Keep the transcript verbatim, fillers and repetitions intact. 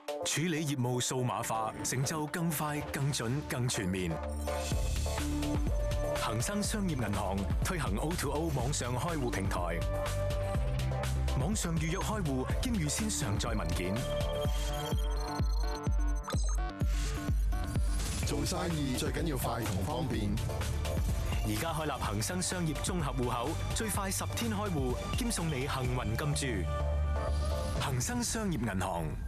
處理業務數碼化，成就更快、更準、更全面。恒生商業銀行推行 O to O 網上開戶平台，網上預約開戶兼預先上載文件。 做生意最緊要快同方便。 而家開立恒生商業綜合戶口，最快十天開戶，兼送你幸運金豬。恒生商業銀行。